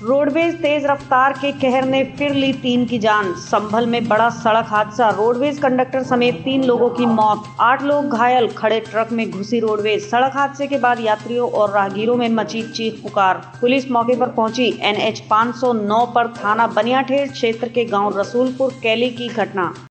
Roadways तेज रफ्तार के कहर ने फिर ली 3 की जान। संभल में बड़ा सड़क हादसा, रोडवेज कंडक्टर समेत 3 लोगों की मौत, 8 लोग घायल। खड़े ट्रक में घुसी रोडवेज। सड़क हादसे के बाद यात्रियों और राहगीरों में मची चीख पुकार। पुलिस मौके पर पहुंची। NH 509 पर थाना बनियाठेर क्षेत्र के गांव रसूलपुर कैली की घटना।